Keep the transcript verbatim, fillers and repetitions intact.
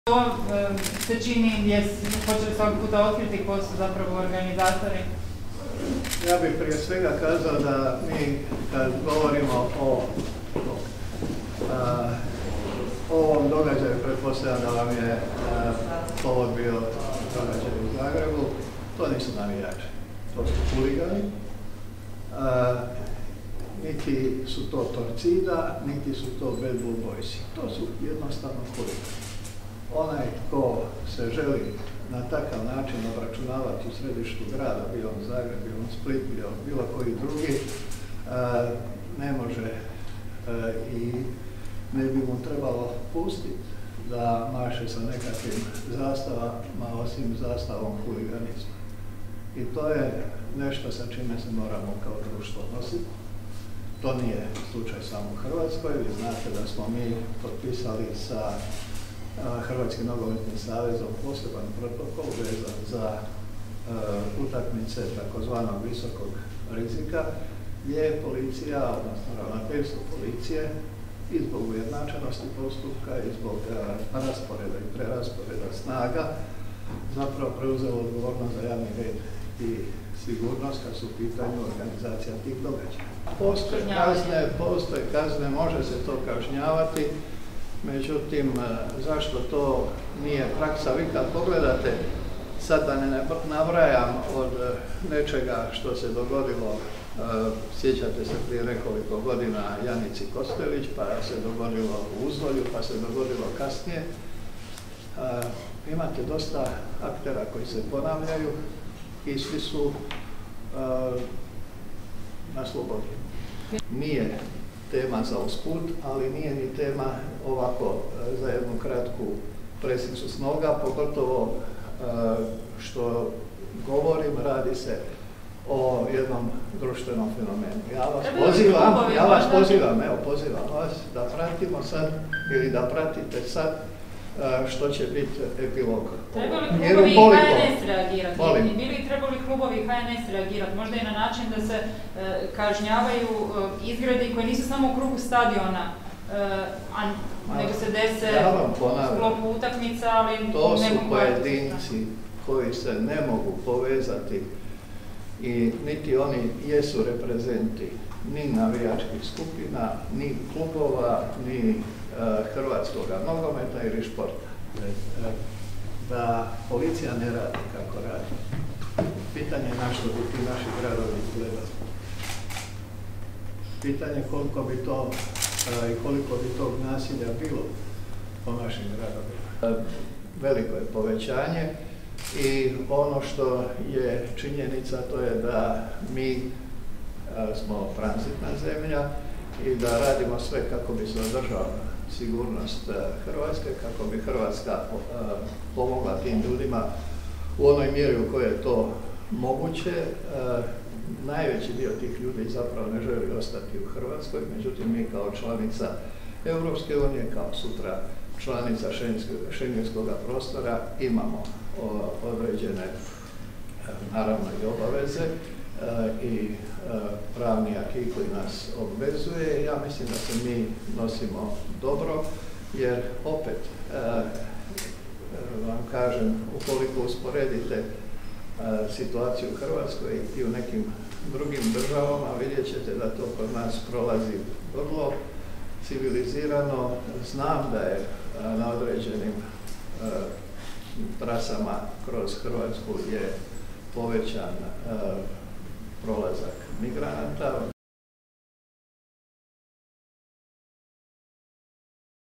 To se čini gdje počeli svaki puta otkriti ko su zapravo organizatori? Ja bih prije svega kazao da mi kad govorimo o a, ovom događaju, pretpostavljam da vam je a, povod bio događaj u Zagrebu, to nisu navijači, to su huligani, a, niti su to Torcida, niti su to B B B. To su jednostavno huligani. Onaj ko se želi na takav način obračunavati u središtu grada, bio on Zagreb, bio on Split, bio bilo koji drugi, ne može i ne bi mu trebalo pustiti da maše sa nekakvim zastavama, osim zastavom huliganizma. I to je nešto sa čime se moramo kao društvo nositi. To nije slučaj samo u Hrvatskoj. Vi znate da smo mi potpisali sa Hrvatskim nogometnim savezom poseban protokol vezan za uh, utakmice takozvanog visokog rizika, gdje je policija, odnosno ravnateljstvo policije, i zbog ujednačenosti postupka i zbog uh, rasporeda i prerasporeda snaga zapravo preuzelo odgovornost za javni red i sigurnost kad su u pitanju organizacija tih događaja. Postoje kazne, postoje kazne, može se to kažnjavati. Međutim, zašto to nije praksa? Vi kad pogledate, sad da ne nabrajam od nečega što se dogodilo, sjećate se prije nekoliko godina Janici Kostelić, pa se dogodilo u Uzvolju, pa se dogodilo kasnije. Imate dosta aktera koji se ponavljaju i svi su na slobodi. Nije tema za usput, ali nije ni tema ovako za jednu kratku presicu s noga, pogotovo što govorim, radi se o jednom društvenom fenomenu. Ja vas pozivam, ja vas pozivam, evo pozivam vas da pratimo sad ili da pratite sad što će biti epilog. Trebali klubovi H N S reagirati? Bili trebali klubovi H N S reagirati? Možda i na način da se e, kažnjavaju e, izgredi koji nisu samo u krugu stadiona, e, a, nego se dese ja u sklopu utakmica, ali to su pojedinci koji se ne mogu povezati i niti oni jesu reprezenti ni navijačkih skupina, ni klubova, ni hrvatskog nogometa ili športa. Da policija ne radi kako radi. Pitanje je na što bi ti naši gradovi gledali. Pitanje koliko bi to i koliko bi tog nasilja bilo po našim gradovima. Veliko je povećanje i ono što je činjenica to je da mi smo tranzitna zemlja i da radimo sve kako bi se održala sigurnost Hrvatske, kako bi Hrvatska pomogla tim ljudima u onoj mjeri u kojoj je to moguće. Najveći dio tih ljudi zapravo ne želi ostati u Hrvatskoj, međutim mi kao članica Europske unije, kao sutra članica šengenskog prostora imamo određene naravno i obaveze i pravni akij koji nas obvezuje. Ja mislim da se mi nosimo dobro, jer opet vam kažem, ukoliko usporedite situaciju u Hrvatskoj i u nekim drugim državama, vidjet ćete da to kod nas prolazi vrlo civilizirano. Znam da je na određenim trasama kroz Hrvatsku je povećan prolazak migranata,